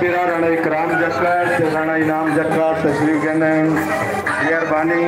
पीरा राणा इकराम जक्कड़ राणा इनाम जक्कड़ तशरीफ कहने मेहरबानी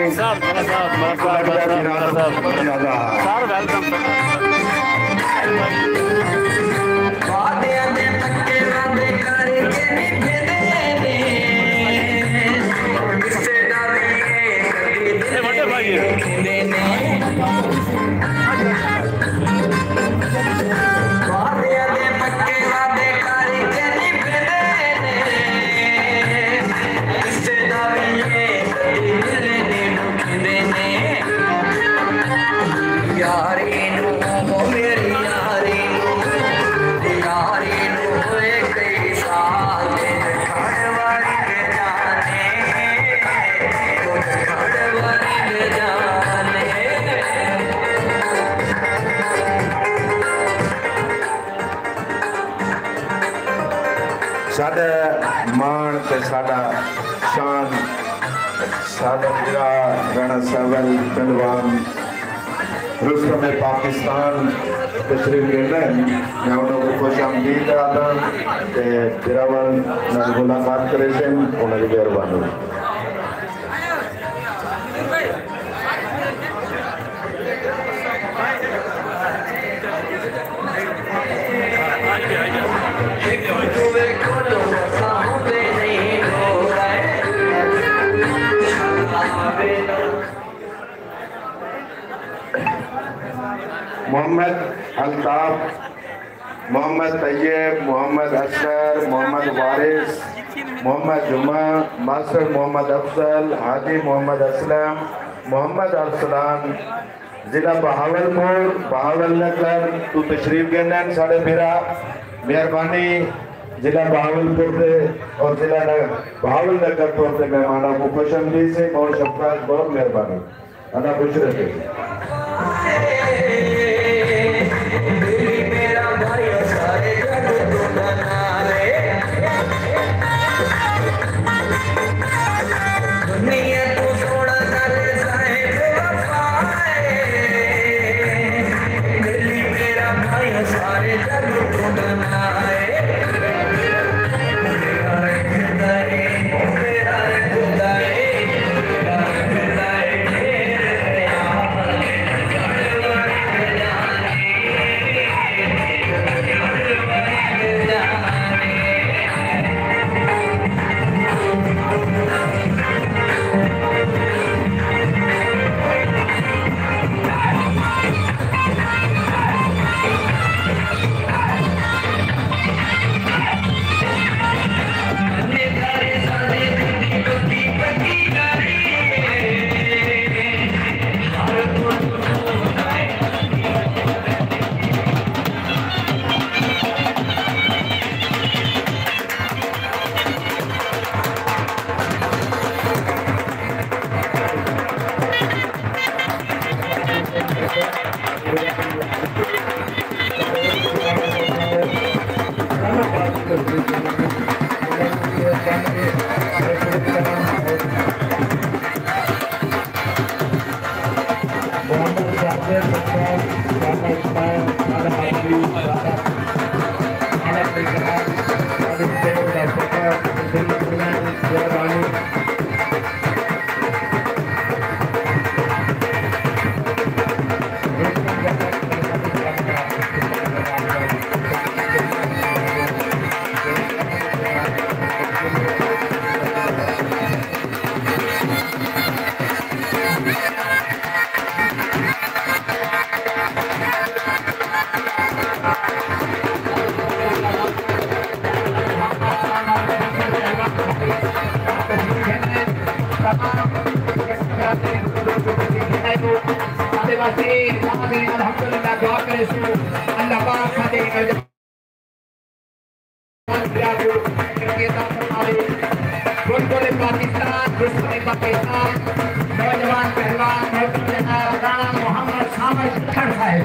साडा मान ते साडा शान साडा पीरा राणा सावल पहलवान रुस्तम पाकिस्तान तशरीफ लेना मैं उन्होंने खुश आमदीद आदा ते पीरावन नाल मुलाकात करे थे उन्होंने मेहरबानी मोहम्मद अल्ताफ, मोहम्मद तैयब, मोहम्मद असगर, मोहम्मद वारिस, मोहम्मद जुमा, मास्टर मोहम्मद अफजल, हादी मोहम्मद असलम, मोहम्मद अरसलान, जिला बहावलपुर, बहावलनगर तू तशरीफ गए साढ़े मेरा मेहरबानी जिला बहावलपुर से और जिला बहावलनगर तो अपने मेहमानों को खुश आमदीद से बहुत शफकात बहुत मेहरबानी अदा खुश रहे। नौजवान पहलवान मोहम्मद सामर खड़ साहब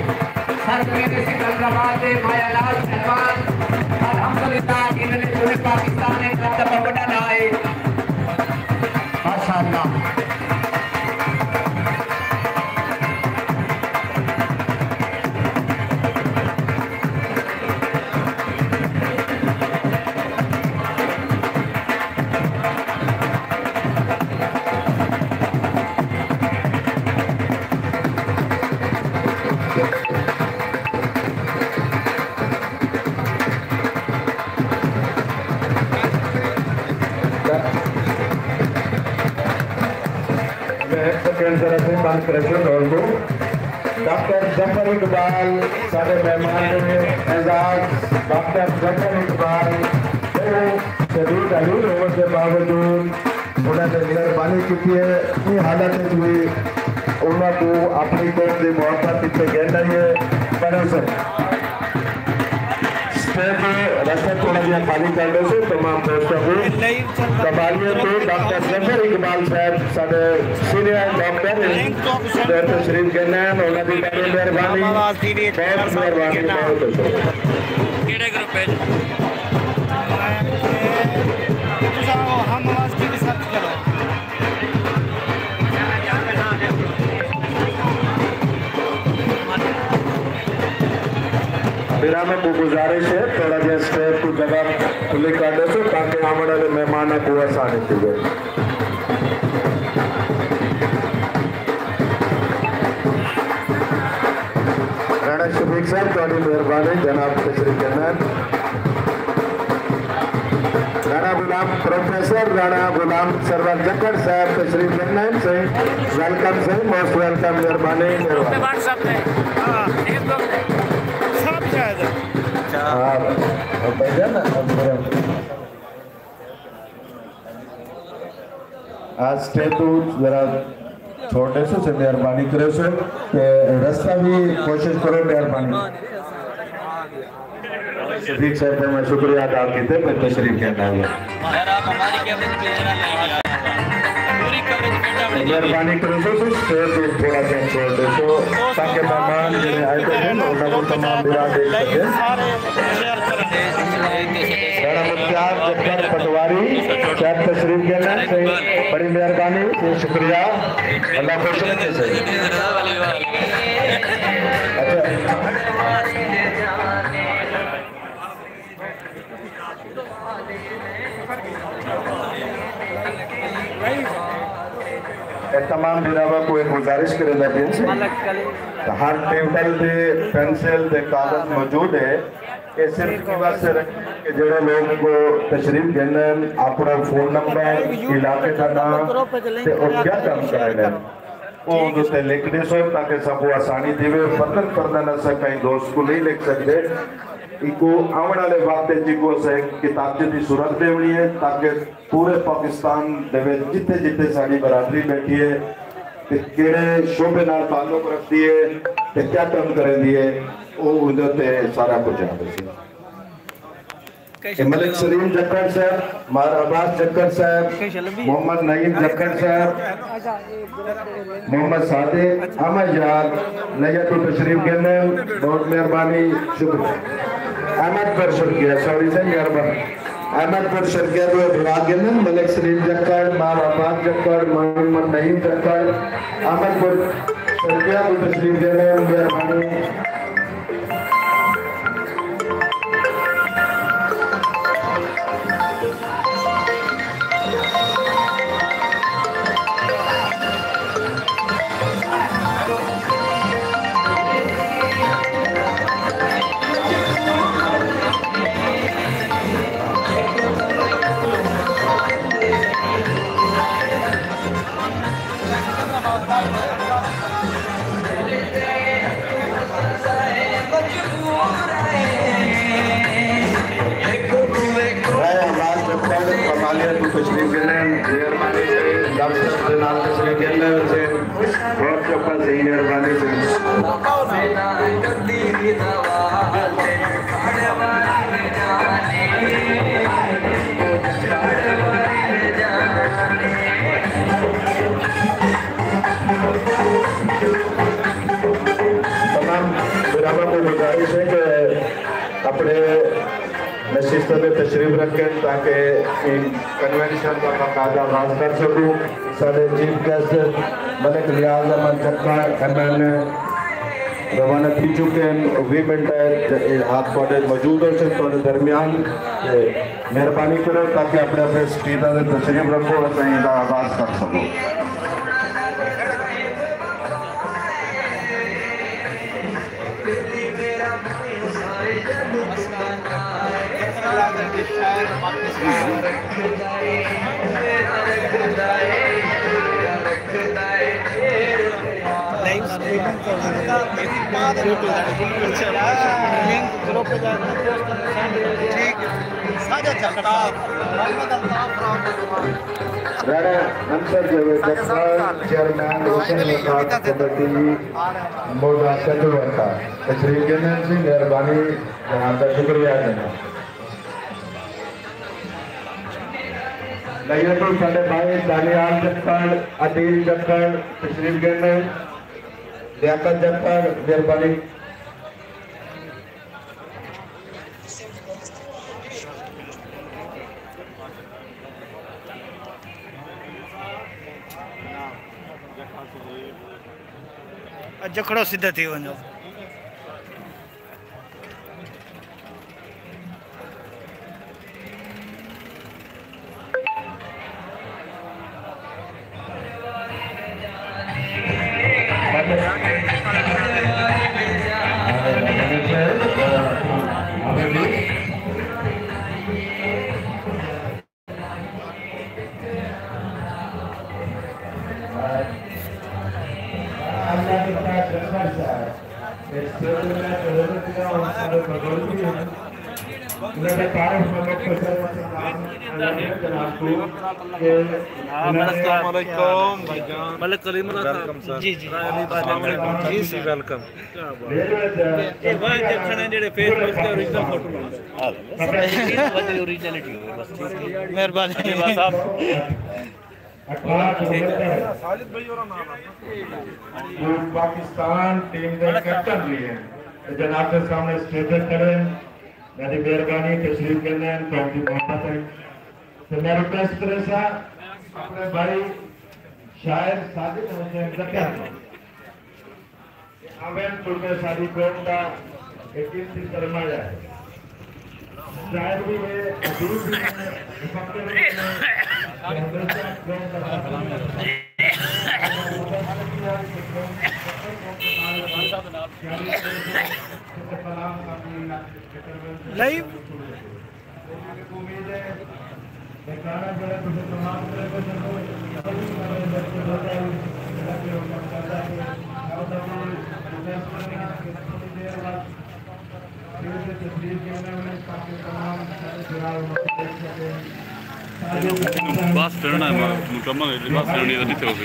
मायालाल पहलवान अल्हम्दुलिल्लाह इन्होंने पूरे पाकिस्तान में बड़ा लाए माशाअल्लाह। प्रेसिडेंट और को डॉक्टर जफर इकबाल सारे मेहमान एजाज डॉक्टर जफर इकबाल शदीद अलील होने के बावजूद उन्होंने मेहरबानी की है इतनी हालत हुई उन्होंने अपनी कौम की मोहब्बत पीछे कहना है बने सर रास्ता थोड़ा जिहा खाली कर दो से तमाम दोस्तों को कबालियत तो डॉक्टर जफर इकबाल साहब साडे सीनियर डॉक्टर तशरीफ कहना है उन्होंने भी बड़ी मेहरबानी बहुत मेहरबानी केड़े ग्रुप है हम आवाज की सर्च करो मेरा में गुजारिश है थोड़ा जिहा स्टेज को जगह खुली कर दो ताकि आने वाले मेहमान को आसानी थी राणा शफीक साहब थोड़ी मेहरबानी जनाब तशरीफ कहना राणा गुलाम प्रोफेसर राणा गुलाम सरवर जक्कड़ साहब तशरीफ कहना से वेलकम से मोस्ट वेलकम मेहरबानी आज स्टेज तो जरा छोटे से मेहरबानी करो सो कि रास्ता भी कोशिश करो मेहरबानी शफीक साहब का मैं शुक्रिया अदा करते मैं तशरीफ कहना है मेहरबानी करो सो स्टेज को थोड़ा सा छोड़ दो सो ताकि मेहमान आए थे उनको तमाम बिरा देख सके राणा मुख्तार जब्बार पटवारी साहब तशरीफ कहना सही बड़ी मेहरबानी शुक्रिया अल्लाह खुश रखे सही तमाम बिरावा को एक गुजारिश करें हर टेबल पे पेंसिल पे कागज मौजूद है कि सिर्फ जोड़े लोग को तशरीफ देने अपना फोन नंबर इलाके का नाम और क्या काम करेंगे वो उनसे लिखने सो ताकि सबको आसानी देवे फर्दर करना न सके दोस्त को नहीं लिख सकते इको आने वाले वक्त जिको से किताब की सूरत देवनी है ताकि पूरे पाकिस्तान देवे जिते जिते साड़ी बरादरी बैठी है केड़े शोबे नाल ताल्लुक रखती है क्या काम करेंदी है वो उनते सारा कुछ है मलिक सलीम जक्कड़ साहब मार अब्बास जक्कड़ साहब मोहम्मद नईम जक्कड़ साहब मोहम्मद सादिक अहमद यार नैया तो तशरीफ कहने बहुत मेहरबानी शुक्रिया अहमद पर शुक्रिया सॉरी से मेहरबानी अहमद पर शुक्रिया तो विभाग कहने मलिक सलीम जक्कड़ मार अब्बास जक्कड़ मोहम्मद नईम जक्कड़ अहमद पर शुक्रिया तो तशरीफ कहने मेहरबानी अपने नशिस्तों में तशरीफ रखें ताकि कन्वेंशन का बाकायदा आगाज कर सकूँ साढ़े chief guest Malik Riaz Ahmad Jakhar MLA रवाना थी चुके हैं 20 मिनट हाथ थोड़े मौजूद हो से थोड़े दरमियान मेहरबानी करो ताकि अपने अपने स्पीकर से तशरीफ रखो और सही का आगाज कर सको रख राणा अंसर जगपाल चेयरमैन हुसैन वफाक कमेटी मौजूदा चंद्रवंता तशरीफ गिनन जी मेहरबानी जनाब का शुक्रिया जनाब लयतुल साडे भाई दानियाल जक्कड़ अदील जक्कड़ तशरीफ गिनन लियाकत जक्कड़ मेहरबानी जखड़ो सीधे थी वञो जी जी जी वेलकम मेहरबानी पाकिस्तान टीम के कैप्टन भी हैं जनाब के सामने स्टेज पर खड़े मेरी मेहरबानी तशरीफ करने थैंक यू मोहब्बत है तो मैं रिक्वेस्ट करे सा अपने भाई शायर साजिद हुसैन जक्कड़ आवेन तुर्मे सारी कौम का एक कीमती सरमाया है शायर भी है अदीब भी है मुफक्किर भी है हमेशा कौम का लाइव बस फिरना है मुकम्मल है बस फिरनी तो नहीं थे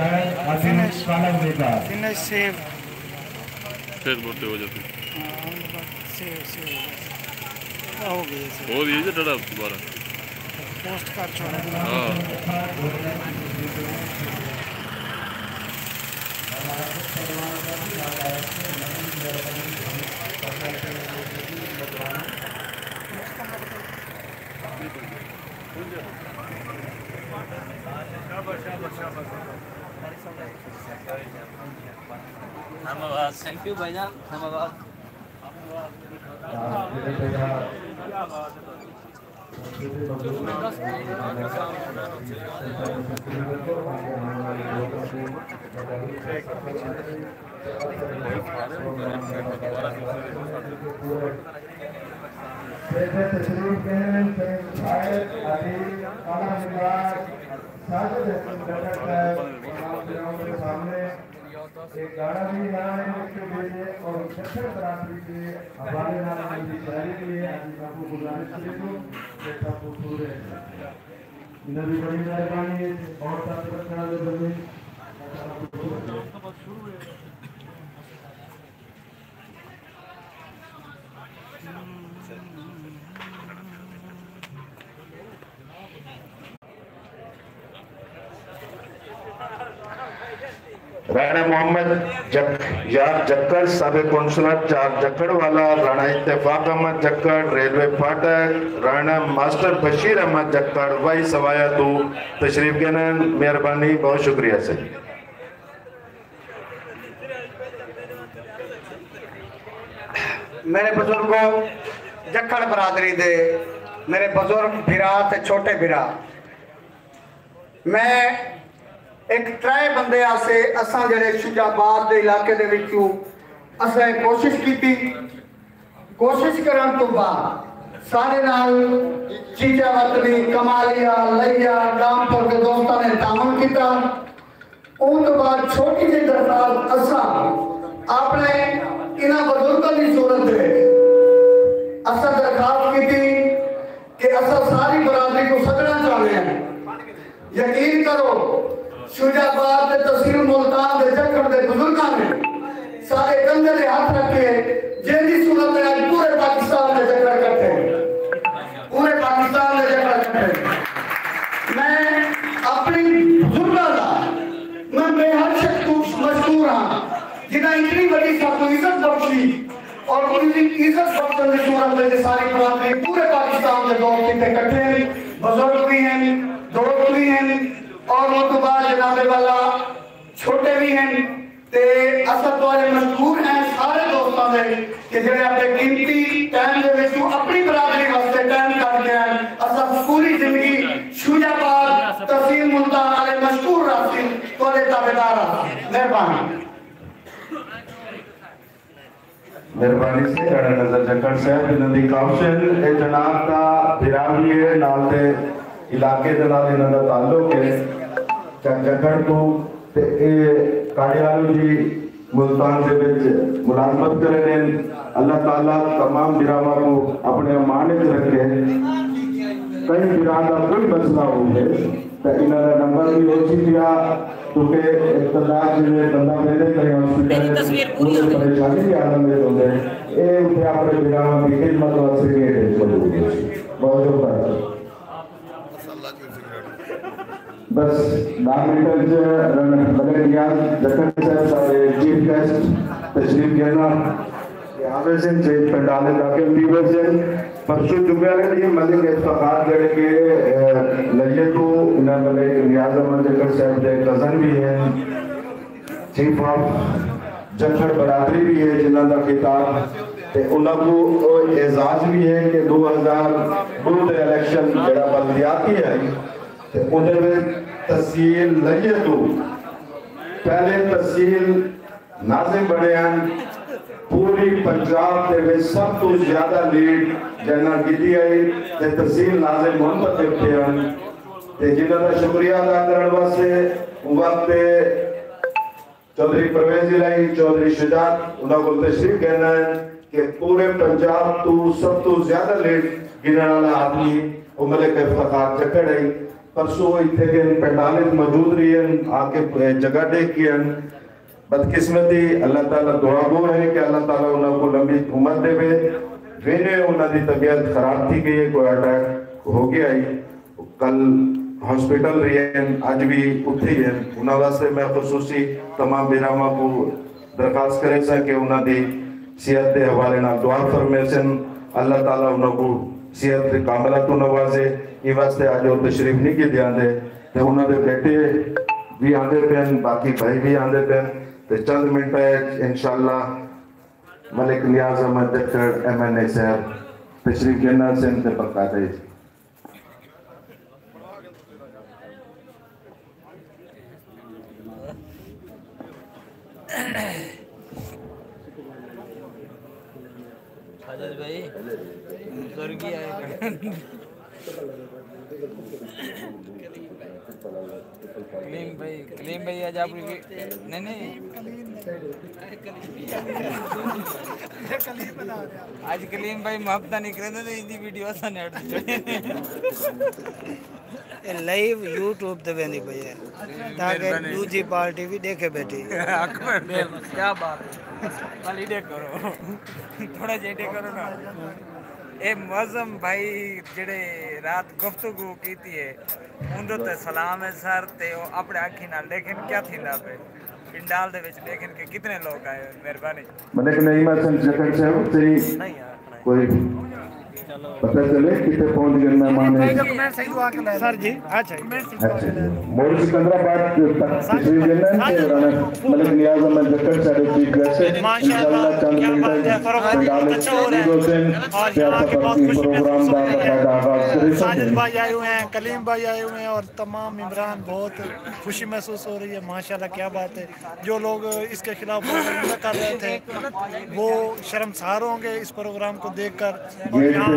फिनिश सेव फिर बोलते हो जाते सेव हो गई और ये जो डरा दोबारा पोस्ट कर छोड़ा हाँ थैंक यू भाईजान धन्यवाद एक गाना भी गाना है इसके लिए और दक्षिण बरादरी के हवाले नाम की शायरी के लिए आज आपको गुजारिश करेंगे कि सबको पूरे नबी बड़ी मेहरबानी है और साथ रखना है बंदे राणा मोहम्मद यार जक्कड़ साबिक कौंसलर चार जक्कड़ वाला राणा इत्तेफाक अहमद जक्कड़ रेलवे फाटक राणा मास्टर बशीर अहमद जक्कड़ वाई सवाया तो तशरीफ गिनन मेहरबानी बहुत शुक्रिया से मेरे बुजुर्गों जक्कड़ बरादरी दे मेरे बुजुर्ग भिरा ते छोटे भिरा मैं एक त्रै बंदे आसे असा जड़े शुजाबाद के इलाके दे विचों असें कोशिश की कोशिश करन तो बाद सारे नाल चीजा वतनी कमालिया लैया रामपुर के दोस्तों ने तामन किया उन तो बाद छोटी जी दरखास्त असा आपने इन्हां बुजुर्गों की सूरत में असा दरखास्त की थी कि असा सारी बरादरी को सदना चाहते हैं। यकीन करो शुजाबाद के तहसील मुल्तान के जखड़ के बुजुर्गों ने सारे कंधे से हाथ रखे जिंदी सूरत में आज पूरे पाकिस्तान में जखड़ करते हैं, पूरे पाकिस्तान में जखड़ करते हैं। मैं अपनी बुजुर्गों का मैं बेहद मशहूर हाँ जिन्हें इतनी बड़ी सबको इज्जत बख्शी और उनकी इज्जत बख्शने की सूरत में सारी बरादरी पूरे पाकिस्तान में दोस्त इकट्ठे हैं, बुजुर्ग भी हैं, दोस्त भी हैं और उनके बाद जनाबे वाला छोटे भी हैं। ते असद वाले मशहूर हैं सारे दोस्तों ने कि जेडे अपने कीमती टाइम दे विच अपनी बरादरी वास्ते टाइम करते हैं। असद पूरी जिंदगी शुजाबाद तहसील मुल्तान वाले मशहूर रास्ते तोरे ताबेदार मेहरबानी मेहरबानी से रड़ा नजर जक्कड़ साहब इन्होंने काउंसिल ए जनाब का बिरावी है नाल दे इलाके दे नाल इन्हां दा ताल्लुक है जक्कड़ को ते ए काड़ियालू जी मुल्तान दे विच मुलाजमत करे ने। अल्लाह ताला तमाम बिरावा को अपने अमानत रखे। कई बिरा का कोई मसला हो गए तो इन्हां दा नंबर भी हो दिया क्योंकि इख्तलाफ जिन्हें बंदा मेरे करे हॉस्पिटल में परेशानी की आलम में होते हैं ए उठे अपने बिरावा की खिदमत वास्ते के बहुत बहुत बस 10 मिनट बगैर नियाज जक्कड़ साहब सारे चीफ गेस्ट तशरीफ लेना यहाँ से चेंज पंडाले दाखिल दीवर्जन परसों जुमेले ये मलिक इफ्तिखार जड़े के लगे तो इन्हें मलिक नियाज अहमद जक्कड़ साहब के कजन भी हैं, चीफ ऑफ जक्कड़ बरादरी भी है जिन्हों का खिताब ते उनको एजाज भी है कि 2002 इलेक्शन जड़ा बल्दियाती है ते उन्हें में तहसील लगे तो पहले तहसील नाजिम बने हैं पूरी पंजाब के में सब तो ज्यादा लीड जनरल की आई ते तहसील नाजिम मुंतखब थे हैं ते जिन्हों का शुक्रिया अदा करने वास्ते वक्त चौधरी परवेज इलाही चौधरी शुजात उन्होंने तशरीफ कहना है कि पूरे पंजाब तो सब तो ज्यादा लीड गिनने वाला आदमी वो मलिक इफ्तिखार जक्कड़ है। परसों इतने के पंडाले मौजूद रही हैं आके जगह देख के बदकिस्मती अल्लाह ताला दुआ गो है कि अल्लाह ताला उनको लंबी उम्र देवे। वेने उन्होंने तबीयत खराब थी गई कोई अटैक हो गया ही कल हॉस्पिटल रही है आज भी उठी है उन्होंने वास्ते मैं खसूसी तमाम बिरामा को दरखास्त करे सा कि उन्होंने सेहत के हवाले ना दुआ फरमेसन अल्लाह ताला उनको सेहत के कामला तो नवाजे ये वास्ते आज वो तशरीफ नहीं की ध्यान दे तो उन्होंने बेटे भी आते पे बाकी भाई भी आते पे तो चंद मिनट है इंशाल्लाह मलिक नियाज अहमद जक्कड़ MNA साहब तशरीफ लेना से इनसे पक्का थे। हाजिर भाई स्वर्गीय आए कलीम भाई आज आप नहीं आज कलीम भाई मोहब्बत नहीं करे तो इनकी वीडियो आसान लाइव यूट्यूब पे वेंदी पई है ताकि दूसरी पार्टी भी देखे बैठी। क्या बात है खाली डे करो थोड़ा जेडे करो ना ए मौसम भाई जेडे रात गुफ्तगू कीती है उनको ते सलाम है सर ते अपने आँखी नाल लेकिन क्या थींदा पे पिंडाल दे विच लेकिन के कितने लोग आए मेहरबानी मलिक नईम हसन जक्कड़ साहब तेरी कोई पता चले कितने पहुंच गए मेहमान सर जी अच्छा मोर सिकंदराबाद तक तशरीफ लेना है मलिक नियाज अहमद जक्कड़ साहब चीफ गेस्ट इंशाल्लाह चंद मिनट पंडाल प्रोग्राम का आगाज करें। साजिद भाई आए हुए हैं, कलीम भाई आए हुए हैं और तमाम इमरान बहुत खुशी महसूस हो रही है। माशाल्लाह क्या बात है। जो लोग इसके खिलाफ प्रोग्राम कर रहे थे वो शर्मसार होंगे इस प्रोग्राम को देखकर। और यहाँ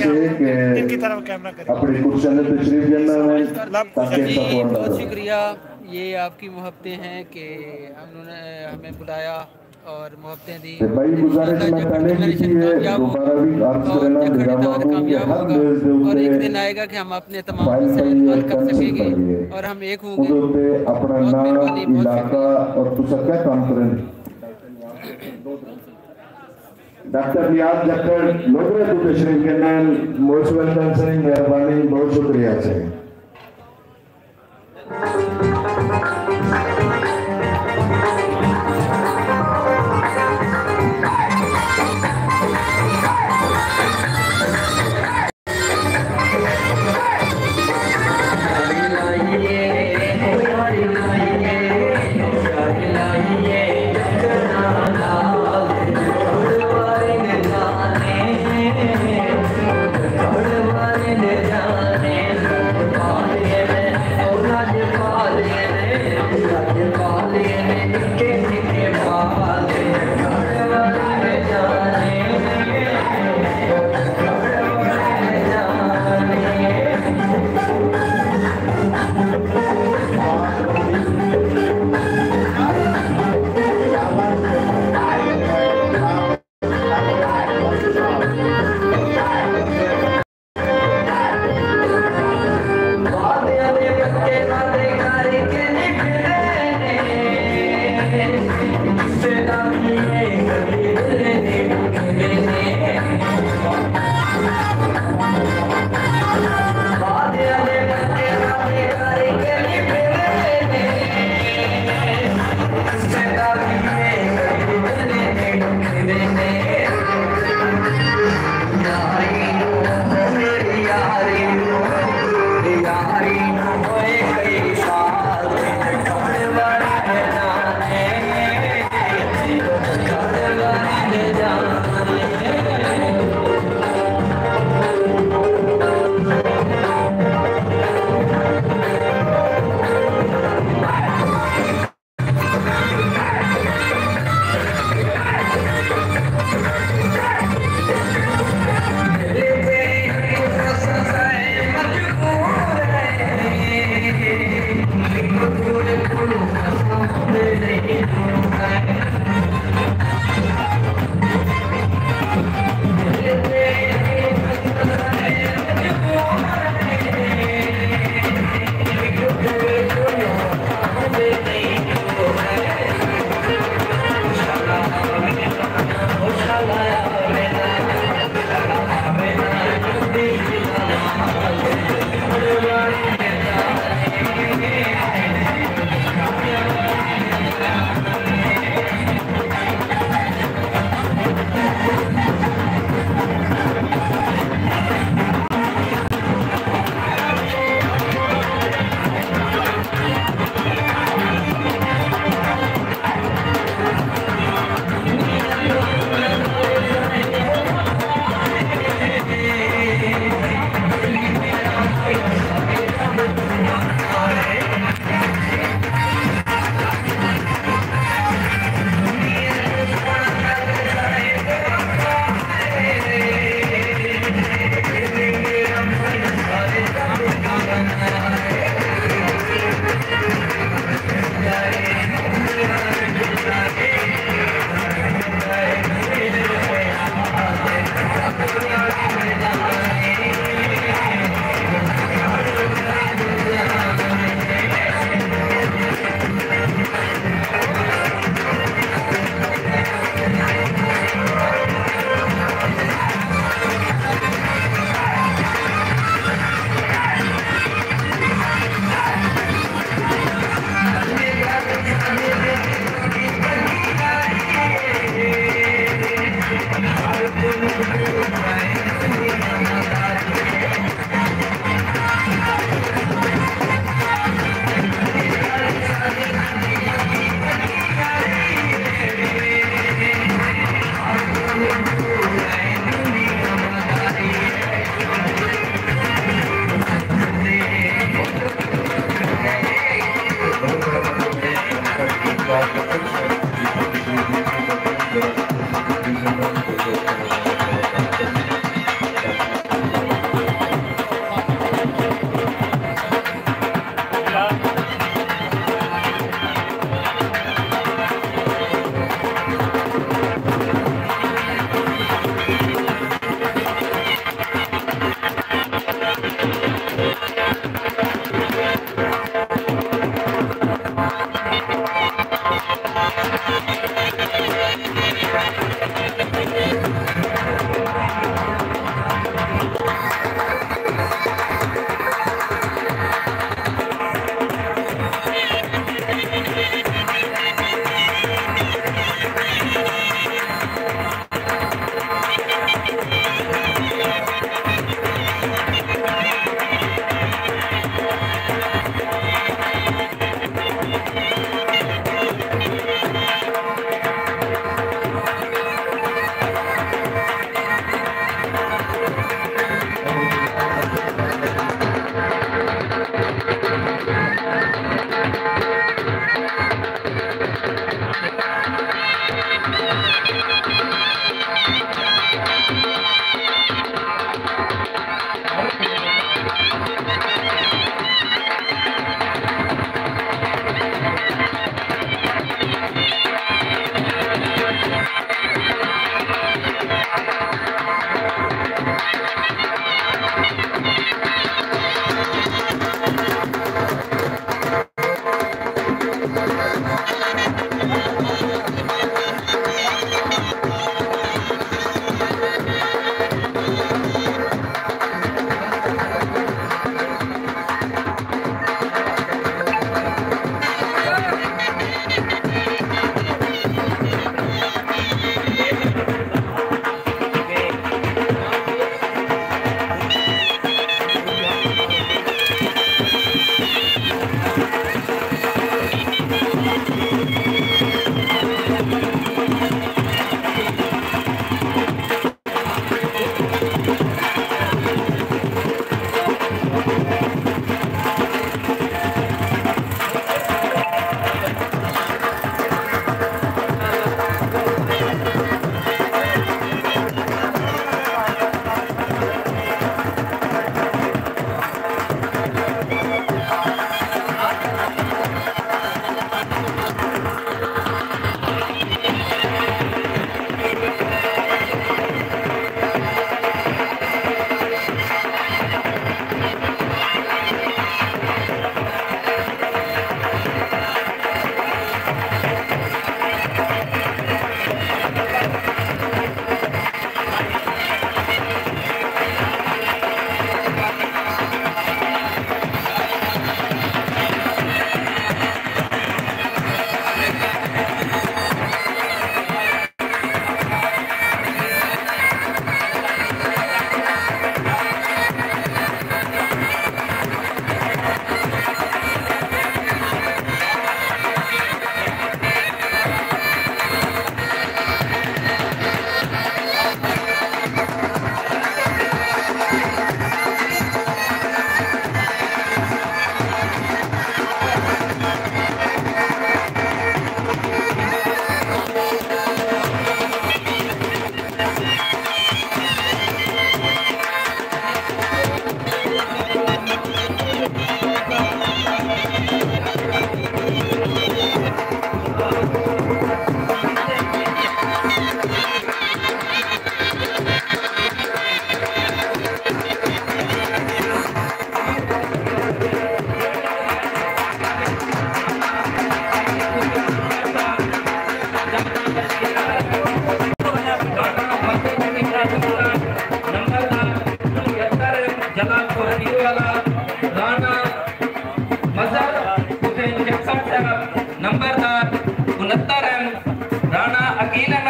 अपनी कुर्सियां तशरीफ लेना है। बहुत शुक्रिया ये आपकी मोहब्बतें हैं कि उन्होंने हमें बुलाया और मोहब्बतें दी। भाई गुजारिश मैं पहले की थी है दोबारा भी अर्ज करना निगरानों को कि हर मेज दे और एक उते दिन आएगा कि हम अपने तमाम फाइल मसले हल कर पेंसिल सकेंगे पढ़िए और हम एक होंगे। उते अपना बहुत नाम मेहरबानी, बहुत इलाका और तुसा क्या काम करें। डॉक्टर नियाज जक्कर लोगरे तू तशरीफ करनन मोस्ट वेलकम से मेहरबानी बहुत शुक्रिया से।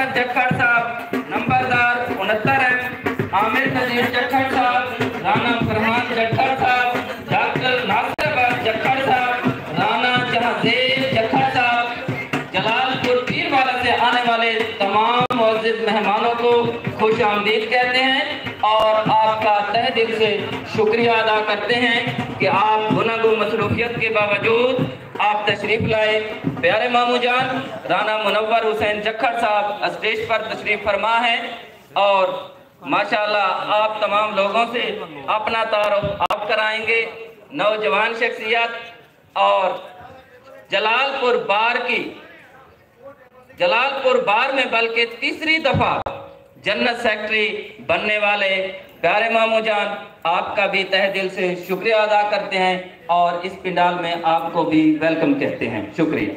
अहमद जखड़ साहब नंबरदार 69 है, आमिर नजीर जखड़ साहब, राना फरमान जखड़ साहब, डॉक्टर नासिर जखड़ साहब, राना जहांजेब जखड़ साहब, जलालपुर पीरवाला से आने वाले तमाम मुअज़्ज़िज़ मेहमानों को खुश आमदीद कहते हैं और आपका तहे दिल से शुक्रिया अदा करते हैं कि आप गुनागो मसरूफियत के बावजूद आप तशरीफ लाए। प्यारे मामू जान राना मुनव्वर हुसैन जखड़ साहब स्टेज पर तशरीफ फरमा है और माशाल्लाह आप तमाम लोगों से अपना तारुफ आप कराएंगे। नौजवान शख्सियत और जलालपुर बार में बल्कि तीसरी दफा जन्नत सेक्रेटरी बनने वाले प्यारे मामू जान आपका भी तहे दिल से शुक्रिया अदा करते हैं और इस पंडाल में आपको भी वेलकम कहते हैं। शुक्रिया।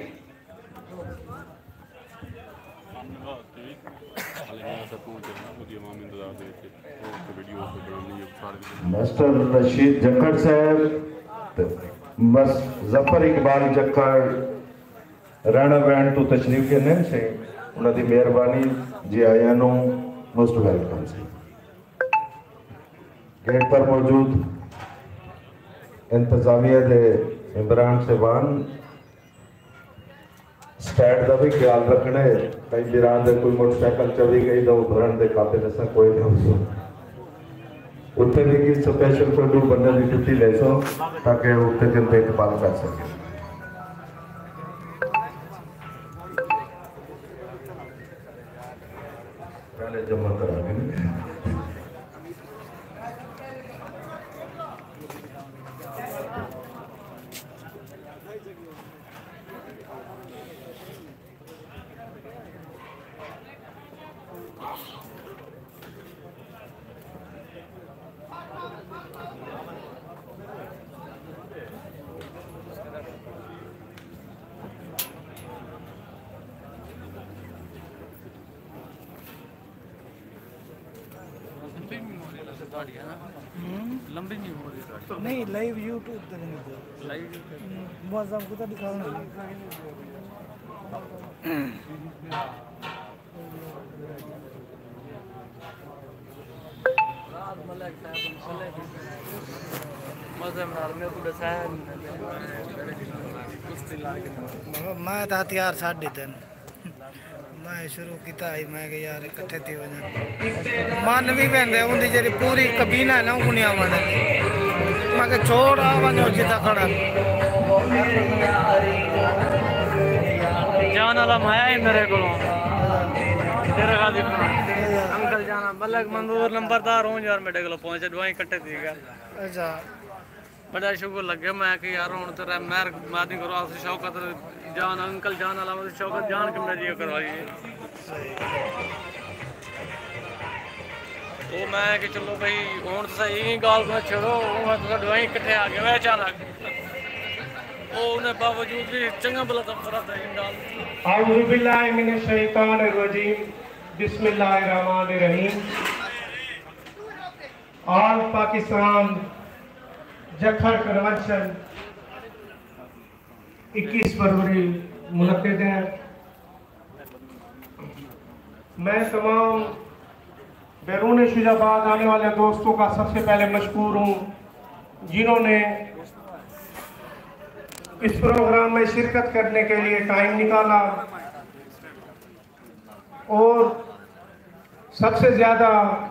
मास्टर रशीद जखड़ साहब, बस जफर इकबाल जखड़ राणा बैंड तो तशरीफ के नेम से उन्होंने मेहरबानी जी आया नो मोस्ट वेलकम से। गेट पर मौजूद इंतजामिया के इमरान सेवान स्टैंड का भी ख्याल रखना है। कई बिरान कोई मोटरसाइकिल चली गई तो भरण के काबिल असा कोई नहीं उत्थे भी स्पेशल कोई दो बंदे की छुट्टी ले सो ताकि उत्थे दिन देखभाल कर सके। पहले जमा करा लंबी नहीं हो रही नहीं लाइव यूट्यूब पे नहीं लाइव मुअज़्ज़म को तो दिखाना मैं तो हथियार छड़ दिते मैं शुरू किया ही मैं यार इकट्ठे थी वजह मन भी पेंदे उनकी जी पूरी कबीना है ना उन्हें आवन मैं के छोड़ आवन जिता खड़ा जान वाला माया ही मेरे को तेरे का देखो अंकल जाना मलक मंदूर नंबरदार हूं यार मेरे को पहुंचे दवाई इकट्ठे थी गया। अच्छा बड़ा शुक्र लगे मैं कि यार हूं तेरा मेहर मादी करो आप शौकत जान अंकल जान वाला शौकत जान के मेरी ये करवाई तो मैं कि चलो भाई हूं तो सही गाल को छोड़ो मैं तो दवाई इकट्ठे आ गया मैं अचानक उन्हें बावजूद भी चंगा भला तफरा था इंडाल औज़ु बिल्लाहि मिनश शैतानिर रजीम बिस्मिल्लाहिर रहमानिर रहीम। ऑल पाकिस्तान जखड़ कन्वेंशन 21 फरवरी मुनक़्क़िद है। मैं तमाम बैरून शुजाबाद आने वाले दोस्तों का सबसे पहले मशकूर हूँ जिन्होंने इस प्रोग्राम में शिरकत करने के लिए टाइम निकाला और सबसे ज़्यादा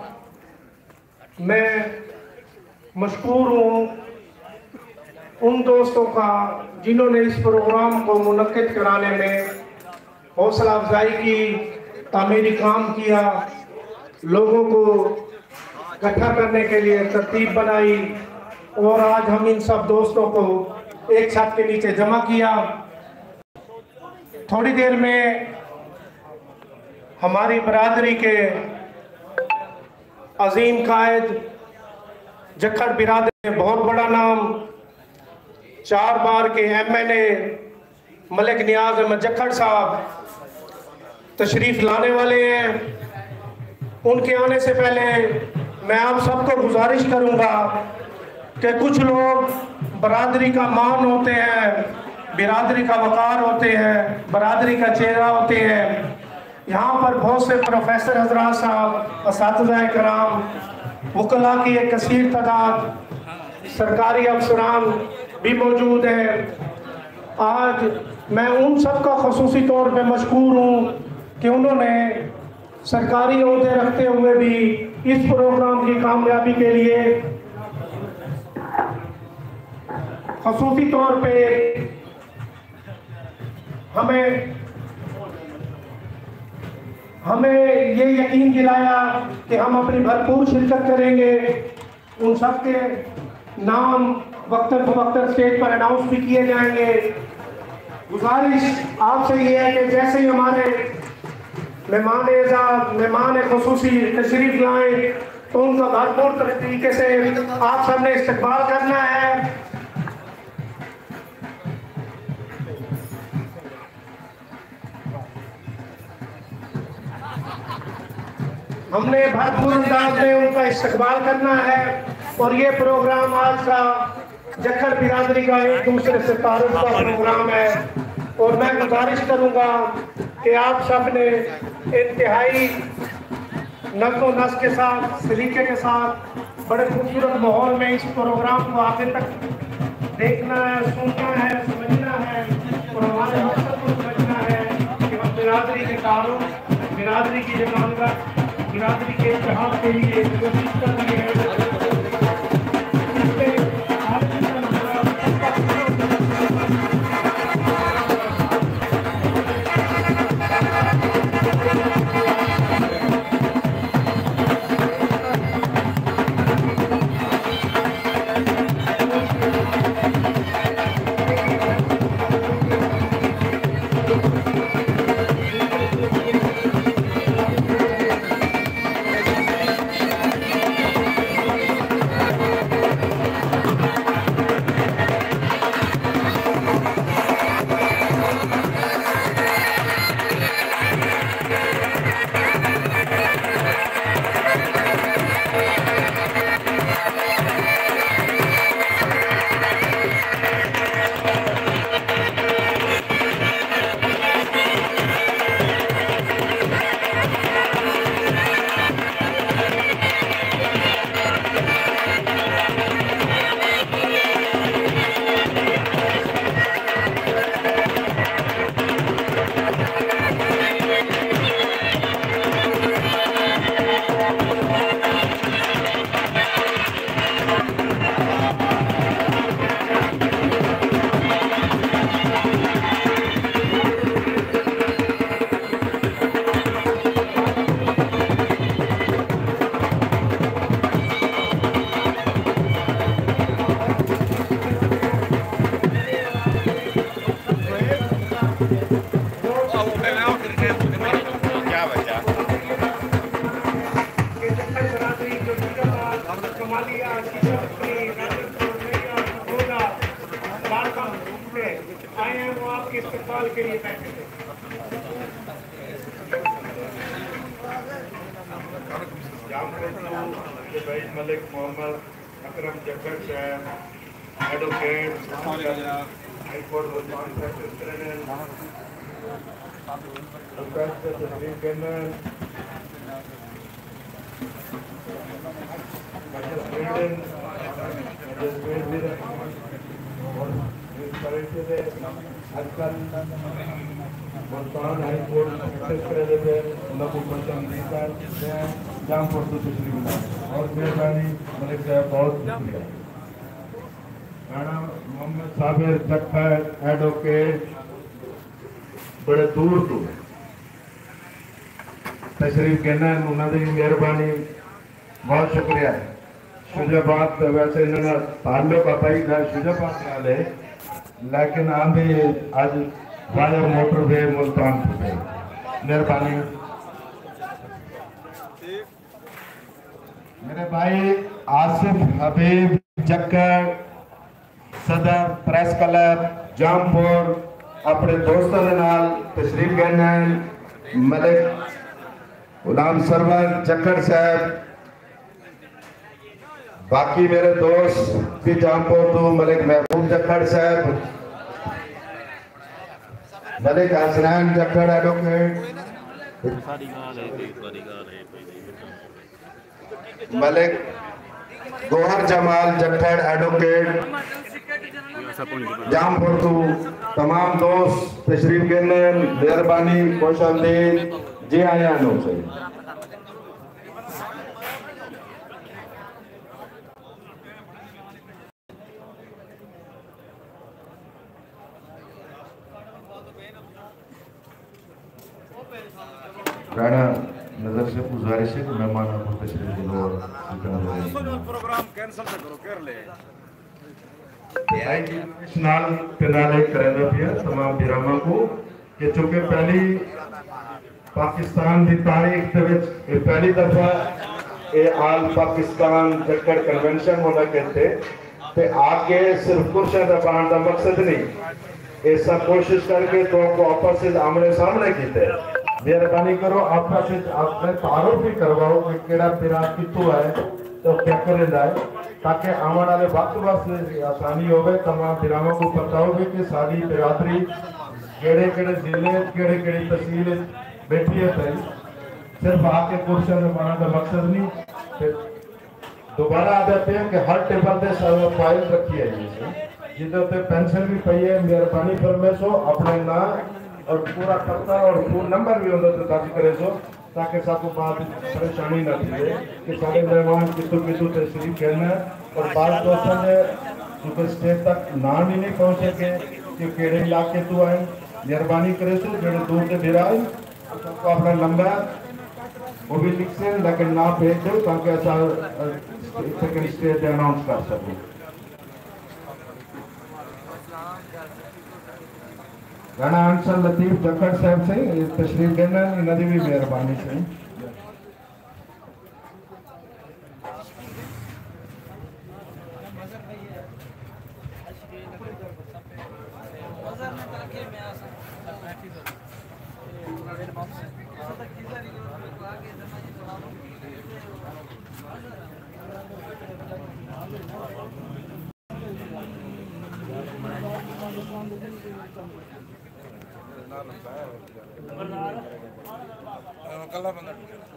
मैं मशकूर हूँ उन दोस्तों का जिन्होंने इस प्रोग्राम को मुनक़्क़िद कराने में हौसला अफजाई की, तामीरी काम किया, लोगों को इकट्ठा करने के लिए तरतीब बनाई और आज हम इन सब दोस्तों को एक छत के नीचे जमा किया। थोड़ी देर में हमारी बरादरी के अजीम कायद जखड़ बिरादरी में बहुत बड़ा नाम 4 बार के MNA मलिक नियाज अहमद जखड़ साहब तशरीफ लाने वाले हैं। उनके आने से पहले मैं आप सबको गुजारिश करूंगा कि कुछ लोग बरादरी का मान होते हैं, बिरादरी का वकार होते हैं, बरादरी का चेहरा होते हैं, यहाँ पर बहुत से प्रोफेसर हजरात साहब, असातिज़ा कराम, वकला की एक कसीर तादाद, सरकारी अफसरान भी मौजूद हैं। आज मैं उन सब का ख़ुसूसी तौर पे मशकूर हूँ कि उन्होंने सरकारी ओहदे रखते हुए भी इस प्रोग्राम की कामयाबी के लिए ख़ुसूसी तौर पे हमें ये यकीन दिलाया कि हम अपनी भरपूर शिरकत करेंगे। उन सब के नाम वक्तन फवक्तन स्टेज पर अनाउंस भी किए जाएंगे। गुजारिश आपसे ये है कि जैसे ही हमारे मेहमान ख़ुसूसी तशरीफ लाएं तो उनका भरपूर तरीके से आप सबने इस्तकबाल करना है। हमने भरपूर अंदाज में उनका इस्तकबाल करना है। और ये प्रोग्राम आज का जक्खड़ बिरादरी का एक दूसरे से तारुफ का प्रोग्राम है। और मैं गुजारिश करूंगा कि आप सब ने इंतहाई नज़्म व नस्क़ के साथ, सलीके के साथ, बड़े खूबसूरत माहौल में इस प्रोग्राम को आगे तक देखना है, सुनना है, समझना है और हमारे मकसद को समझना है कि हम बिरादरी के तारुफ, बिरादरी की जमानत, बिरादरी के इत्तेहाद के लिए कोशिश कर रही है। मलिक मोहम्मद अकरम जक्खड़ साहब, advocate high court Multan high court Jampur तो तशरीफ लाए और मेहरबानी मलिक साहब, बहुत शुक्रिया। राणा मोहम्मद साबिर जक्खड़ एडवोकेट बड़े दूर दूर तशरीफ कहना उन्होंने मेहरबानी, बहुत शुक्रिया। शुजाबाद वैसे इन्होंने ताल्लुक अपाई था शुजाबाद नाल है, लेकिन आंधे आज वाया मोटरवे मुल्तान पे मेहरबानी। मेरे भाई आसिफ हबीब जक्खड़, सदर प्रेस क्लब जामपुर, अपने दोस्तों के नाल तशरीफ गए हैं। मलिक गुलाम सरवर जक्खड़ साहब, बाकी मेरे दोस्त भी जामपुर तो मलिक महबूब जक्खड़ साहब, मलिक हसनैन जक्खड़ एडवोकेट, सारी गाल है मलिक गोहर जमाल जट्ठड़ एडवोकेट जामपुर तू तमाम दोस्त तशरीफ गिने मेहरबानी खुशामदीद जी आया नो सही राणा नजर से गुजारिश है कि मेहमानों को तशरीफ दिलो और प्रोग्राम कैंसिल करो कर ले नाल पिनाले करेंगे फिर तमाम बिरामा को कि चूंकि पहली पाकिस्तान की तारीख दे विच ये पहली दफा ये आल पाकिस्तान जक्कड़ कन्वेंशन होना कहते ते आगे सिर्फ कुर्सियां दबाने का मकसद नहीं ये सब कोशिश करके तो को आपस में आमने सामने कीते मेहरबानी करो आपस में आपने तारुफ भी करवाओ कि केड़ा पिरा कितों है तो क्या करेंदा है ताकि आने वाले वक्त वास्ते आसानी होवे तमाम पिराओं को पता होवे कि सारी बिरादरी केड़े केड़े जिले केड़े केड़े तहसील बैठी है भाई सिर्फ आके कुर्सियां दबाने का मकसद नहीं दोबारा आ जाते हैं कि हर टेबल पे फाइल रखी है जिधर पे पेंशन भी पई है मेहरबानी फरमाइशो अपने नाम और पूरा पता और पूरा नंबर भी उधर से दर्ज करे सो ताकि सबको बाद परेशानी न थी कि सारे मेहमान कितु तशरीफ कहना और बाद दोस्तों ने क्योंकि स्टेज तक नाम ही नहीं पहुंचे कि केड़े इलाके तू आए मेहरबानी करे सो जो दूर से बिराए सबको अपना नंबर वो भी लिख से लेकिन ना भेज दो ताकि ऐसा सेकंड स्टेज अनाउंस कर सको राणा अंसल लतीफ जक्कड़ साहब से तशरीफ देना इन्होंने भी मेहरबानी से कल्ला बंदा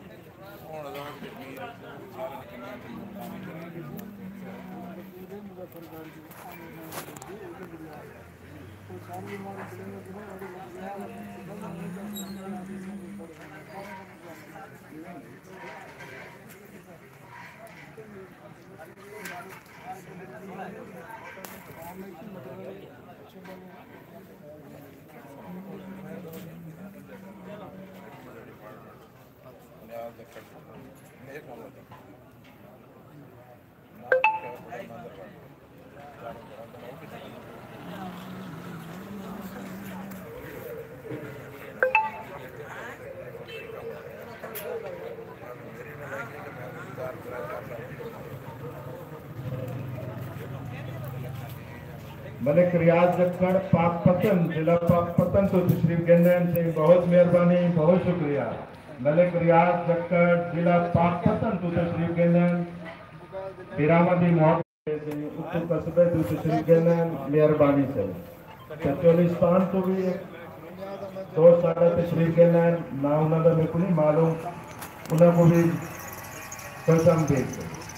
मलिक रियाज जक्कड़ पाकपतन जिला पाकपतन तो तशरीफ गंदन से बहुत मेहरबानी बहुत शुक्रिया मलिक रियाज जक्कड़ जिला पाकपतन तो तशरीफ गंदन बिरामदी मोहब्बत उत्तर कस्बे तो तशरीफ गंदन मेहरबानी से चोलिस्तान तो भी दो सारा तशरीफ गंदन ना उन्होंने मेरे को नहीं मालूम उन्होंने भी कसम दे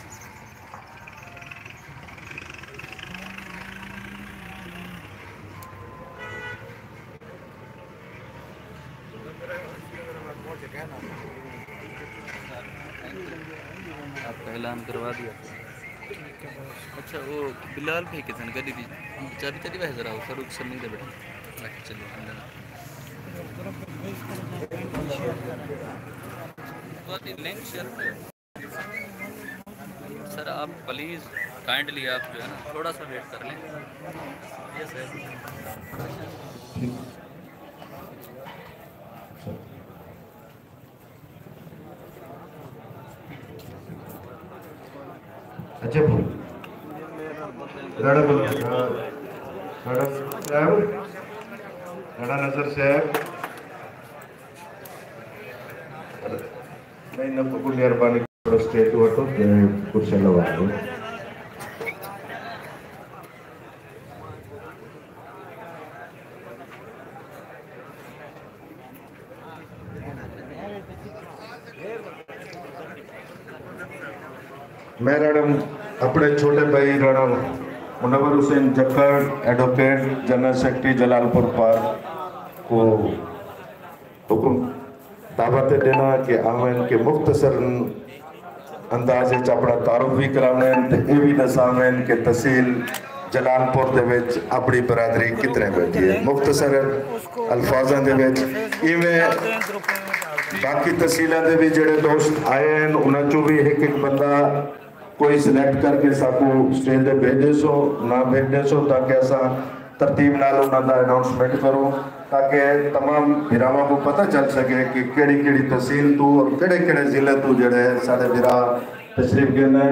आपका ऐलान करवा दिया। अच्छा वो बिलाल भाई के सन गड्डी दी चाबी तेरी वह जरा सर उस नहीं दे बेटा चलो लिंक शेयर सर आप प्लीज़ काइंडली आप जो है ना थोड़ा सा वेट कर लें यस सर अच्छा राणा नजर साहब नहीं न को मेहरबानी करो स्टेज वठो कुर्सी लगा दो मैं राणा अपने छोटे भाई Rana Munawwar Hussain Jakhar advocate general secretary Jalalpur park को हुक्म दावत देना कि आवन के मुख्तसर अंदाज अपना तारुफ भी कराने ये भी दसावें कि तहसील जलालपुर दे विच अपनी बरादरी कितने बैठी है मुख्तसर अल्फाजां दे विच इवें बाकी तहसीलों के भी जेडे दोस्त आए हैं उन्होंने चो भी एक बंदा कोई सिलेक्ट करके साकू स्टेज पे भेजे सो ना भेजे सो ताकि असा तरतीब नाल उन्होंने अनाउंसमेंट करो ताकि तमाम बिरावां को पता चल सके कि केड़ी केड़ी तहसील तू और केड़े केड़े जिले तू जेडे साडे बिरा तशरीफ गिने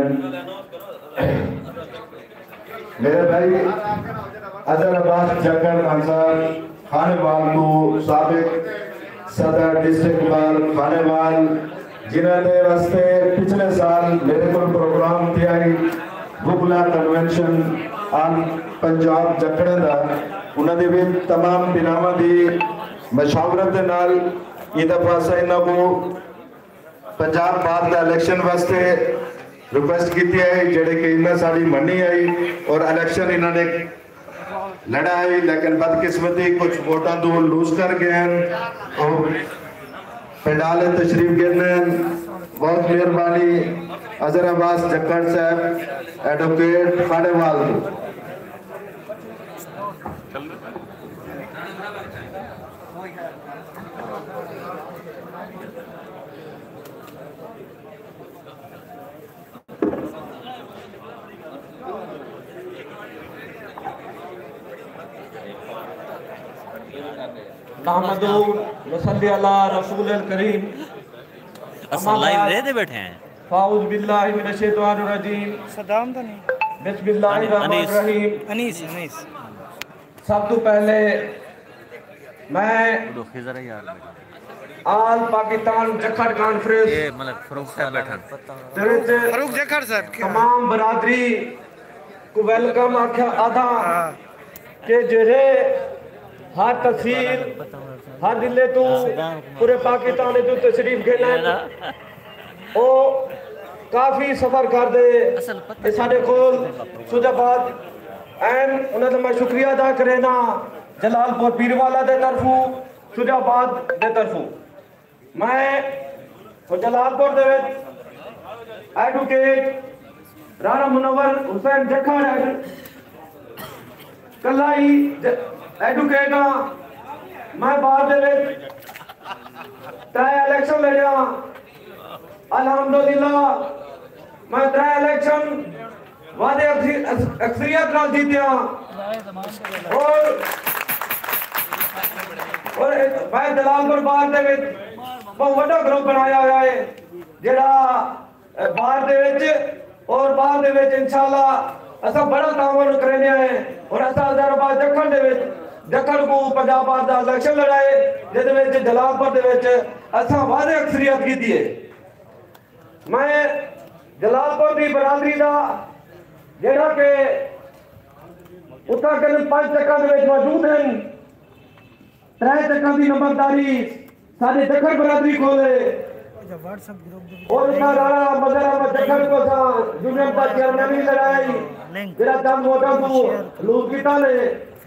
मेरे भाई अजहर अब्बास जक्कड़ खान खानेवाल तो साबिक सदर डिस्ट्रिक्ट बार खानेवाल जिन्होंने वास्ते पिछले साल मेरे को प्रोग्राम किया बुगला कन्वेंशन आन पंजाब जक्कड़ का उन्होंने भी तमाम बिरावां की मशावरत के नाल ये दफा असा इन्हों को पंजाब बाद का इलेक्शन वास्ते रिक्वेस्ट की है जेडे कि इन्हें साड़ी मनी आई और इलेक्शन इन्होंने लड़ा है लेकिन बदकिस्मती कुछ वोटा तो लूज कर गए हैं और पंडाल तशरीफ गिरने बहुत मेहरबानी अजहर अब्बास जक्कड़ साहब एडवोकेट खानेवाल लाइव रहते बैठे हैं फाउज बिल्लाहि मिनश शैतानिर रजीम सदाम तो नहीं बिस्मिल्लाहिर्रहमानिर्रहीम अनीस सब तो पहले मैं आल पाकिस्तान जक्कड़ कॉन्फ्रेंस ये मतलब फरूक साहब बैठा फरूक जक्कड़ साहब तमाम बरादरी को वेलकम आख्या आधा के जेरे हर तहसील हर जिले तो पूरे पाकिस्तान जो तशरीफ घेना ओ काफी सफर कर दे साडे कोल सुजाबाद एंड उन्हें मैं शुक्रिया अदा करेना जलालपुर पीरवाला दे तरफों सुजाबाद दे तरफों मैं जलालपुर दे एडवोकेट राणा मुनव्वर हुसैन जक्कड़ कला ही एडवोकेट मैं बाद त्रै इलेक्शन लड़िया अल्हम्दुलिल्लाह मैं त्रै इलेक्शन वादे अक्सरियत नाल जीतिया और मैं जलालपुर बार दे विच बहुत बड़ा ग्रुप बनाया हुआ है जेड़ा बार दे विच और बार दे विच इंशाअल्लाह असा बड़ा तावन करने है और असा अजहर अब्बास जक्कड़ दे विच जक्कड़ को पंजाब का इलेक्शन लड़ाए जिहदे जलालपुर दे विच असा वादे अक्सरियत की है मैं जलालपुर की बरादरी का जेड़ा के उत्तराखंड 5 चक्कर दे विच मौजूद हैं 3 चक्कर की नंबरदारी साडे जक्कड़ बरादरी को और राणा मदर अहमद जक्कड़ को सा यूनियन का चेयरमैन लड़ाई जेड़ा चंद वोटां को लूज कीता ने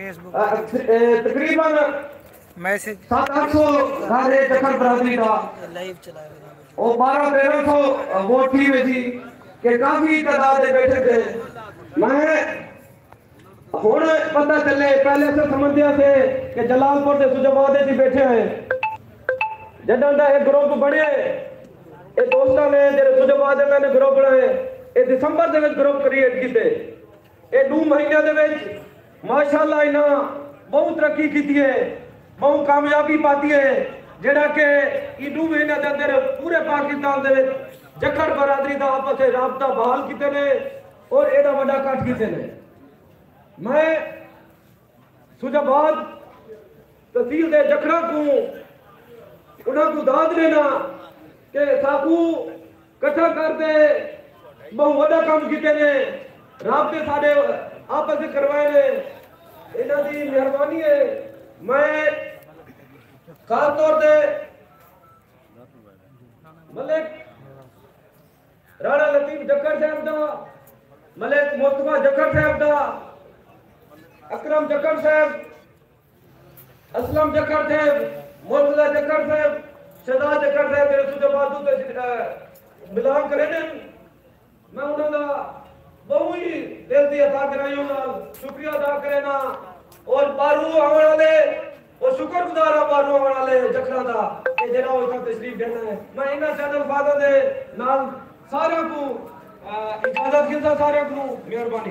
तकरीबन मैसेज 700 सारे जक्कड़ बरादरी का लाइव चलाया और 1200-1300 वोट थी वैसी कि काफी तादाद में बैठे थे मैं हुण पता चले पहले से समझिया थे कि जलालपुर के सुजाबाद जी बैठे हैं जदों का एक ग्रुप बने ये दोस्तों ने जो सुजाबाद मैंने ग्रुप बनाए ये दिसंबर के ग्रुप क्रिएट किए ये 2 महीने के माशाअल्लाह इन्हें बहुत तरक्की की है बहुत कामयाबी पाती है जेड़ा के ये 2 महीने के अंदर पूरे पाकिस्तान के जक्कड़ बरादरी का आपस में राबता बहाल किए ने और एडा बड़ा कट किए ने मैं सुजाबाद तहसील के जक्कड़ा को उन्होंने को दाद देना कि साकू कट्ठा करते बहुत बड़ा काम किए ने राबते साडे आपस में करवाए ने इन्हां दी मेहरबानी है मैं खास तौर पे मलिक राणा लतीफ जक्खड़ साहब दा, मलिक मुस्तफा जक्खड़ साहब दा, अकरम जक्खड़ साहब, असलम जक्खड़ साहब, मुर्तजा जक्खड़ साहब, शहजाद जक्खड़ साहब मेरे सुजाबादू ते बिलोंग करे ने। मैं उन्होंने बहु ही दिल दी अदा कराई नाल शुक्रिया अदा करे ना और बारू आने वाले और शुक्रगुजार आ बारू आने वाले जखरा दा कि जेड़ा वो इतना तशरीफ देना है। मैं इन्हां चैनल फादर दे नाल सारे को इजाजत गिंदा, सारे को मेहरबानी।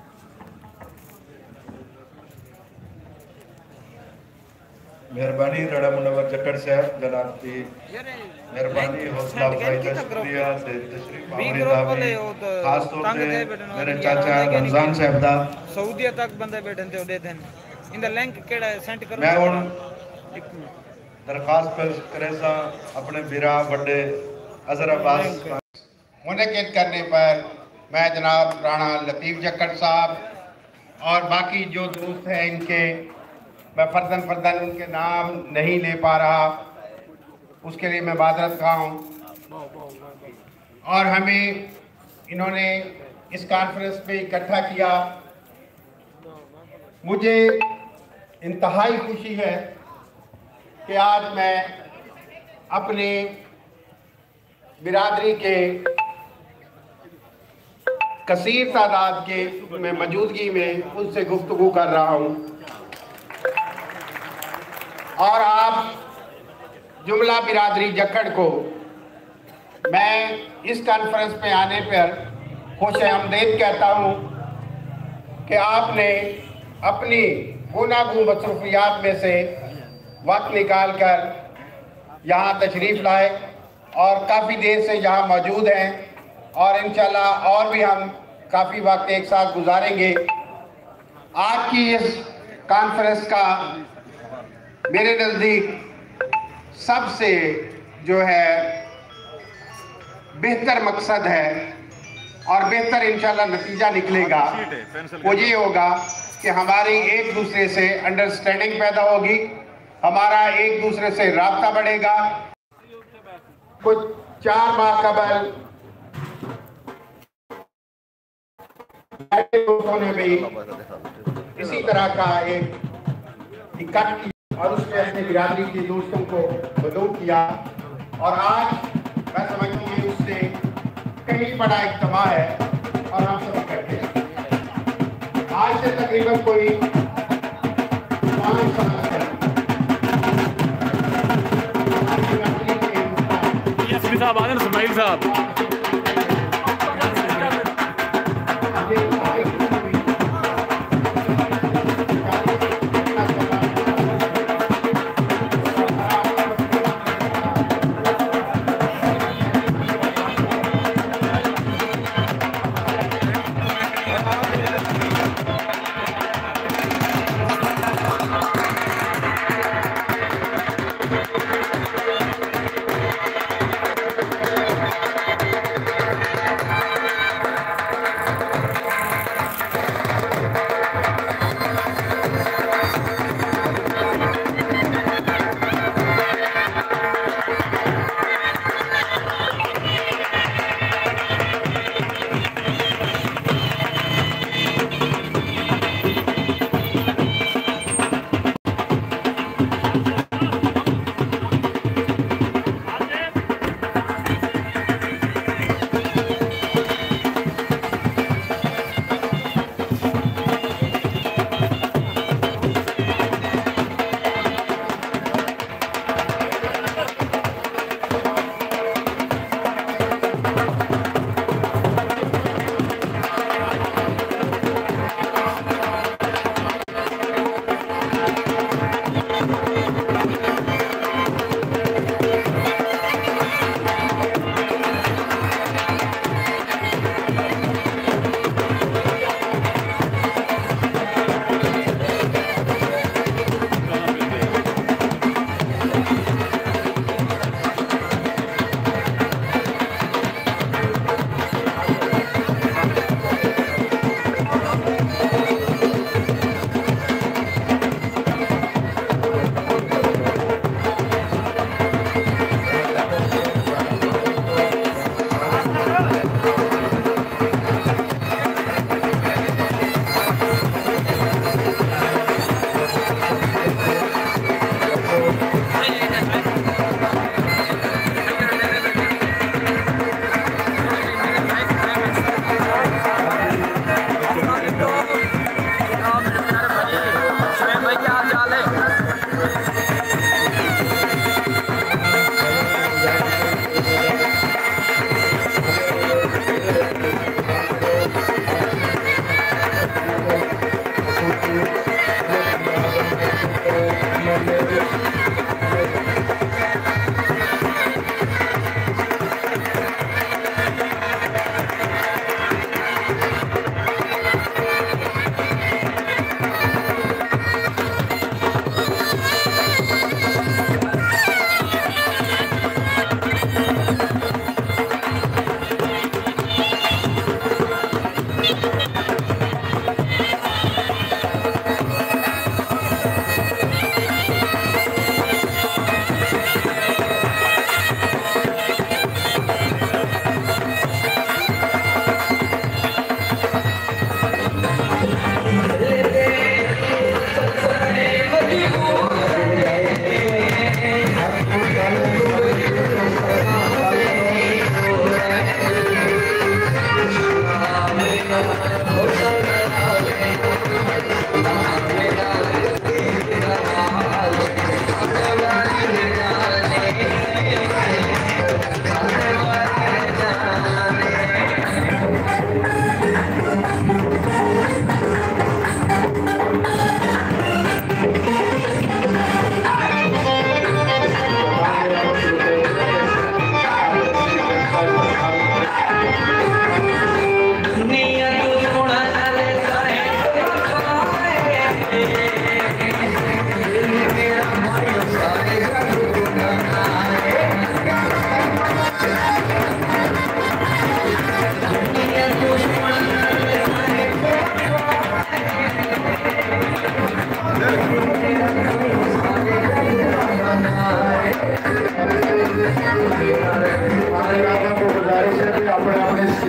मेहरबानी राणा मुनव्वर जक्खड़ साहब जनाब की मेहरबानी, हौसला अफजाई का शुक्रिया से तशरीफ आमरी साहब, खास तौर पे मेरे चाचा रमजान साहब दा सऊदी तक बंदे बैठे थे ओदे दिन इंदा लिंक केड़ा सेंड करो। मैं हुन दरखास्त पेश करे सा अपने बिरा बड़े अजहर अब्बास मुनक़िद करने पर मैं जनाब राणा लतीफ जक्खड़ साहब और बाकी जो दोस्त हैं इनके, मैं फर्दन उनके नाम नहीं ले पा रहा, उसके लिए मैं माजरत खा हूँ। और हमें इन्होंने इस कॉन्फ्रेंस पे इकट्ठा किया। मुझे इंतहाई खुशी है कि आज मैं अपनी बिरादरी के कसीर तादाद के में मौजूदगी में उनसे गुफ्तगू कर रहा हूँ। और आप जुमला बिरादरी जक्खड़ को मैं इस कॉन्फ्रेंस में आने पर खुश आमदीद कहता हूँ कि आपने अपनी गुनागू मसरूफियात में से वक्त निकाल कर यहाँ तशरीफ़ लाए और काफ़ी देर से यहाँ मौजूद हैं और इंशाल्लाह और भी हम काफ़ी वक्त एक साथ गुजारेंगे। आज की इस कॉन्फ्रेंस का मेरे नज़दीक सबसे जो है बेहतर मकसद है और बेहतर इंशाल्लाह नतीजा निकलेगा, वो ये होगा कि हमारी एक दूसरे से अंडरस्टैंडिंग पैदा होगी, हमारा एक दूसरे से राब्ता बढ़ेगा। कुछ 4 माह कबल दोस्तों ने भी इसी तरह का एक इकट्ठ और उसमें अपने बिरादरी के दोस्तों को मदऊ किया और आज मैं समझता हूँ उससे कहीं बड़ा इज्तिमा है और हम सब करते हैं। आज से तकरीबन कोई 5 साल साहब आदम इस्माइल साहब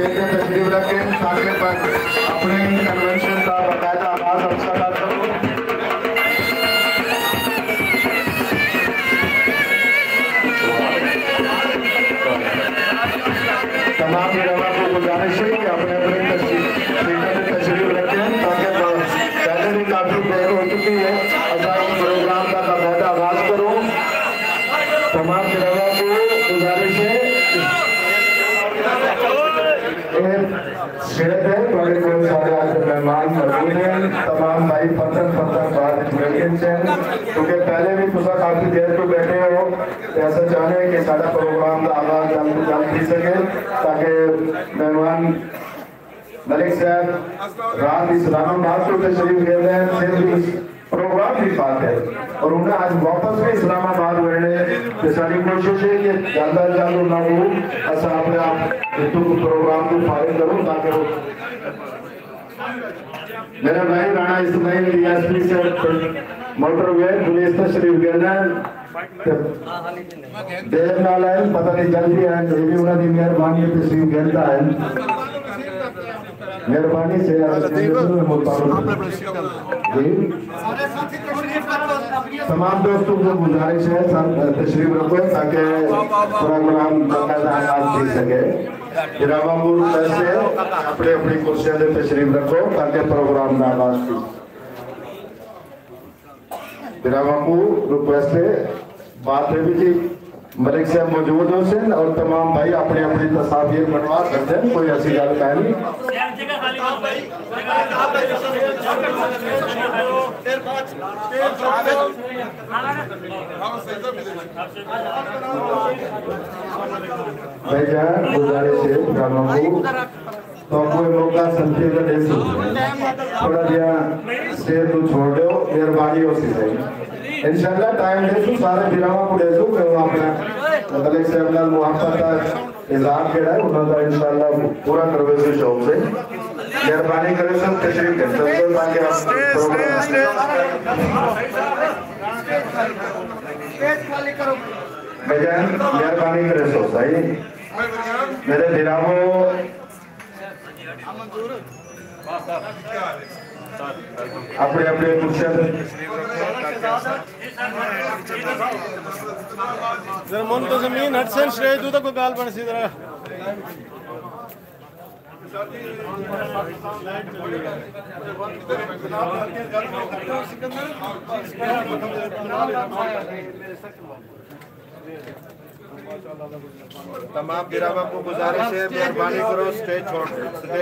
स्टेज पे तशरीफ रखें ताकि अपने कन्वेंशन का बाकायदा आगाज अच्छा कर सकूं। तमाम मेहमानों को गुजारिश है कि अपने अपने तशरीफ रखें ताकि पहले भी काफी देर हो चुकी है, अच्छा प्रोग्राम का बाकायदा आगाज करूं। तमाम मेहमानों को गुजारिश है शेर है बड़े बहुत सारे आज मेहमान मौजूद हैं, तमाम भाई पतन बात क्योंकि पहले भी तुम काफी देर को बैठे हो, ऐसा चाहे कि सारा प्रोग्राम का आगाज जल्द थी सके ताकि मेहमान मलिक साहब रात इस्लामाबाद को तशरीफ ले रहे हैं, प्रोग्राम भी बात है और उन्हें आज वापस भी इस्लामाबाद रहने तो सारी कोशिश है कि जल्द अज जल्द ना हो ऐसा अपने आप प्रोग्राम को फाइल करूँ ताकि मेरा भाई राणा इस्माइल डीएसपी से मोटरवे पुलिस तशरीफ लेना देर नाल है, पता नहीं जल्दी है जो भी उन्होंने मेहरबानी तशरीफ लेता है, मेहरबानी से तमाम दोस्तों को गुजारिश है तशरीफ रखो ताकि प्रोग्राम आगाज दे सके। गिरावापुर से अपने अपनी कुर्सियां से तशरीफ रखो ताकि प्रोग्राम का आगाज हो। गिरावापुर रिक्वेस्ट है बात है भी मलिक साहब मौजूद हो से और तमाम भाई अपने अपनी तस्वीर बनवा सकते हैं, कोई ऐसी गल है नहीं। भाईजान गुजारिश है तो कोई मौका संती का दे थोड़ा दिया स्टेज को छोड़ दो, मेहरबानी हो सी सही इंशाल्लाह टाइम दे सारे बिरावा को दे दो अपना मलिक साहब नाल मुहब्बत का इजहार केड़ा है उन्होंने इंशाल्लाह पूरा करवे से शौक से मेहरबानी करे सब तशरीफ कर सकते ताकि आप स्टेज खाली करो भाईजान, मेहरबानी करे सो सही मेरे बिरावो अपने अपने कुर्सियां जरा मन तो जमीन हटसन श्रेय दूध को गाल बन सी जरा तमाम बिरावा को गुजारिश है मेहरबानी करो स्टेज छोड़